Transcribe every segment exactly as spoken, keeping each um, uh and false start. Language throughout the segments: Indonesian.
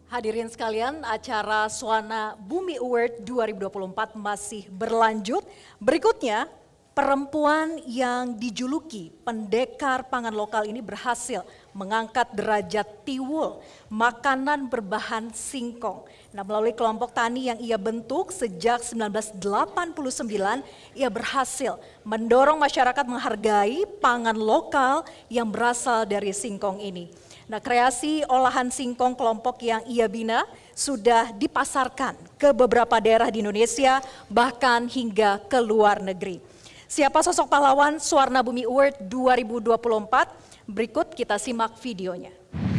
Hadirin sekalian, acara Swana Bumi Award dua ribu dua puluh empat masih berlanjut. Berikutnya, perempuan yang dijuluki pendekar pangan lokal ini berhasil mengangkat derajat tiwul, makanan berbahan singkong. Nah, melalui kelompok tani yang ia bentuk sejak seribu sembilan ratus delapan puluh sembilan, ia berhasil mendorong masyarakat menghargai pangan lokal yang berasal dari singkong ini. Nah, kreasi olahan singkong kelompok yang ia bina sudah dipasarkan ke beberapa daerah di Indonesia, bahkan hingga ke luar negeri. Siapa sosok pahlawan Swana Bumi Award dua ribu dua puluh empat? Berikut kita simak videonya.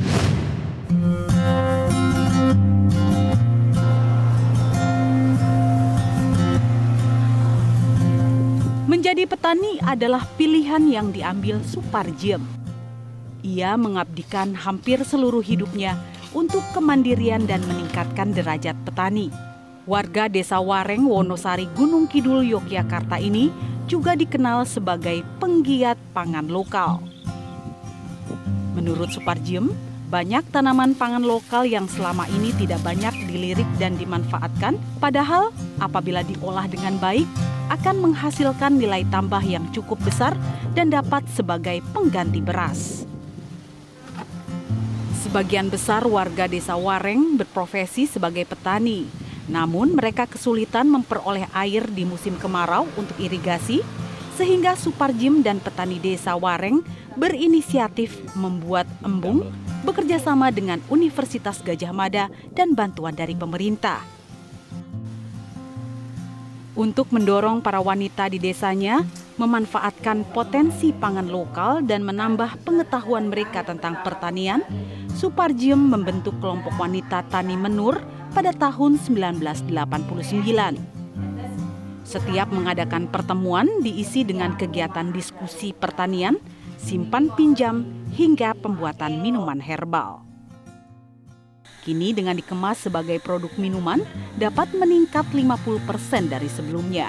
Menjadi petani adalah pilihan yang diambil Suparjiem. Ia mengabdikan hampir seluruh hidupnya untuk kemandirian dan meningkatkan derajat petani. Warga Desa Wareng, Wonosari, Gunung Kidul, Yogyakarta ini juga dikenal sebagai penggiat pangan lokal. Menurut Suparjiem, banyak tanaman pangan lokal yang selama ini tidak banyak dilirik dan dimanfaatkan, padahal apabila diolah dengan baik akan menghasilkan nilai tambah yang cukup besar dan dapat sebagai pengganti beras. Sebagian besar warga Desa Wareng berprofesi sebagai petani, namun mereka kesulitan memperoleh air di musim kemarau untuk irigasi, sehingga Suparjiem dan petani Desa Wareng berinisiatif membuat embung bekerjasama dengan Universitas Gadjah Mada dan bantuan dari pemerintah. Untuk mendorong para wanita di desanya memanfaatkan potensi pangan lokal dan menambah pengetahuan mereka tentang pertanian, Suparjiem membentuk kelompok wanita Tani Menur pada tahun seribu sembilan ratus delapan puluh sembilan. Setiap mengadakan pertemuan diisi dengan kegiatan diskusi pertanian, simpan pinjam, hingga pembuatan minuman herbal. Kini dengan dikemas sebagai produk minuman dapat meningkat lima puluh persen dari sebelumnya.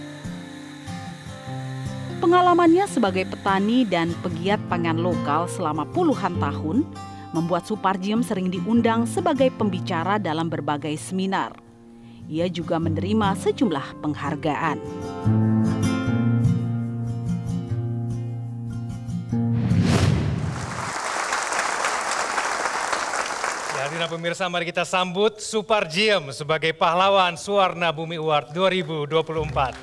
Pengalamannya sebagai petani dan pegiat pangan lokal selama puluhan tahun membuat Suparjiem sering diundang sebagai pembicara dalam berbagai seminar. Ia juga menerima sejumlah penghargaan. Hadirin pemirsa, mari kita sambut Suparjiem sebagai pahlawan Swana Bumi Award dua ribu dua puluh empat.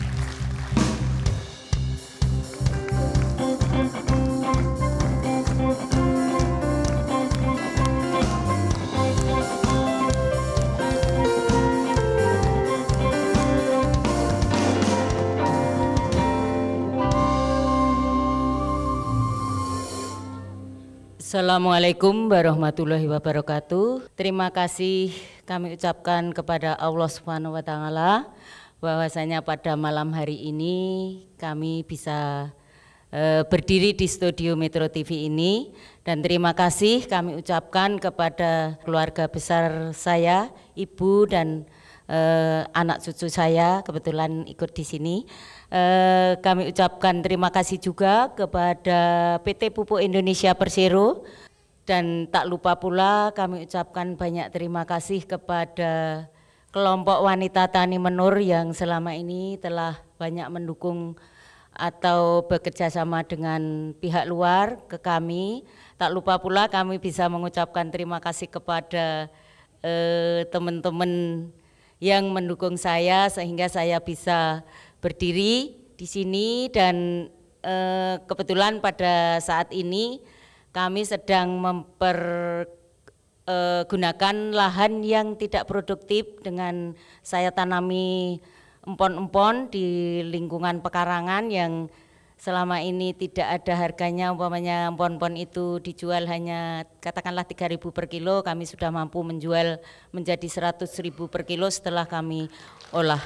Assalamualaikum warahmatullahi wabarakatuh. Terima kasih kami ucapkan kepada Allah Subhanahu wa taala bahwasanya pada malam hari ini kami bisa e, berdiri di studio Metro T V ini, dan terima kasih kami ucapkan kepada keluarga besar saya, ibu dan e, anak cucu saya kebetulan ikut di sini. Eh, kami ucapkan terima kasih juga kepada P T Pupuk Indonesia Persero, dan tak lupa pula kami ucapkan banyak terima kasih kepada kelompok wanita Tani Menur yang selama ini telah banyak mendukung atau bekerja sama dengan pihak luar ke kami. Tak lupa pula kami bisa mengucapkan terima kasih kepada eh, teman-teman yang mendukung saya sehingga saya bisa berdiri di sini, dan eh, kebetulan pada saat ini kami sedang mempergunakan eh, lahan yang tidak produktif dengan saya tanami empon-empon di lingkungan pekarangan yang selama ini tidak ada harganya. Umpamanya empon-empon itu dijual hanya katakanlah tiga ribu per kilo, kami sudah mampu menjual menjadi seratus ribu per kilo setelah kami olah.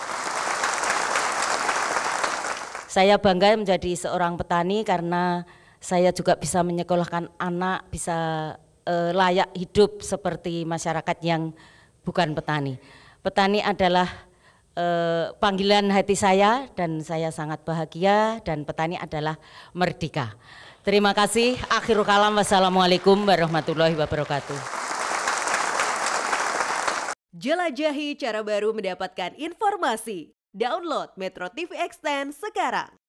Saya bangga menjadi seorang petani karena saya juga bisa menyekolahkan anak, bisa eh, layak hidup seperti masyarakat yang bukan petani. Petani adalah eh, panggilan hati saya dan saya sangat bahagia, dan petani adalah merdeka. Terima kasih. Akhirul kalam. Wassalamualaikum warahmatullahi wabarakatuh. Jelajahi cara baru mendapatkan informasi. Download Metro T V Extend sekarang.